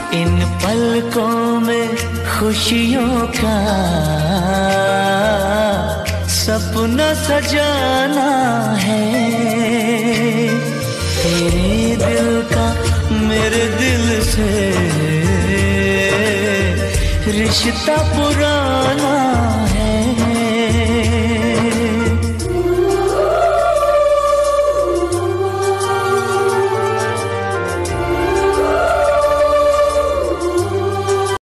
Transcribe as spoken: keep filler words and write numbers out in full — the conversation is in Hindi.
इन पलकों में खुशियों का सपना सजाना है। तेरे दिल का मेरे दिल से रिश्ता पुराना